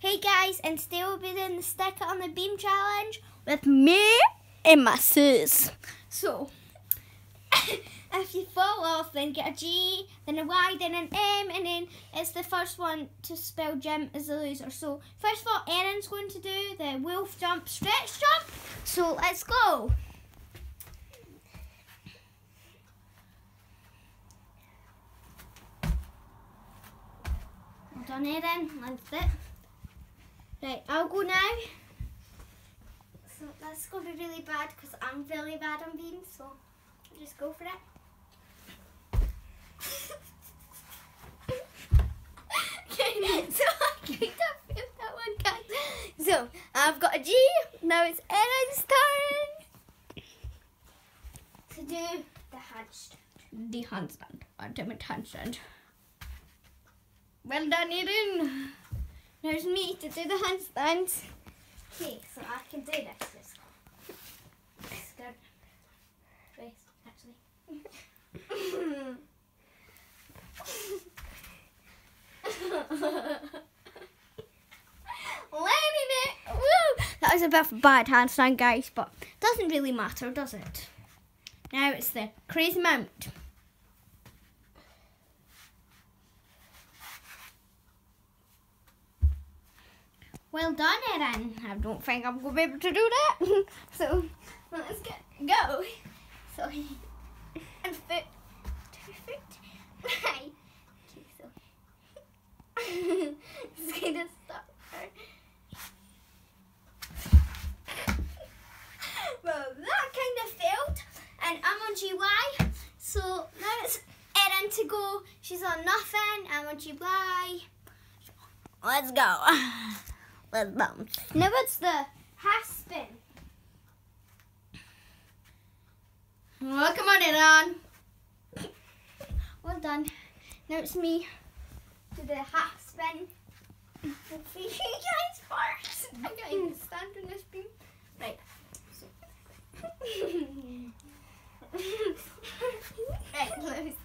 Hey guys, and today we'll be doing the stick it on the beam challenge with me and my sis. So, if you fall off, then get a G, then a Y, then an M, and then it's the first one to spell Jim is the loser. So, first of all, Erin's going to do the wolf jump, stretch jump. So, let's go. Well done, Erin. That's it. Right, I'll go now. So that's going to be really bad because I'm really bad on beams, so I'll just go for it. Okay, so I kind of failed that one, guys. So I've got a G, now it's Erin's turn to do the handstand. The handstand, ultimate handstand. Well done, Erin. There's me to do the handstands. Okay, so I can do this. It's good. Race, actually. Landing it! Woo! That was a bit of a bad handstand, guys, but doesn't really matter, does it? Now it's the crazy mount. Well done, Erin. I don't think I'm going to be able to do that. So, let's go. So, and foot, 2 foot, right. Okay, so, it's going to stop her. Well, that kind of failed. And I'm on GY. So, now it's Erin to go. She's on nothing. I'm on GY. Let's go. Let's bounce. Now it's the half spin. Oh, come on, Erin. Well done. Now it's me to the half spin. Hopefully you guys first. I can't even stand on this beam. Right. So. Right, let me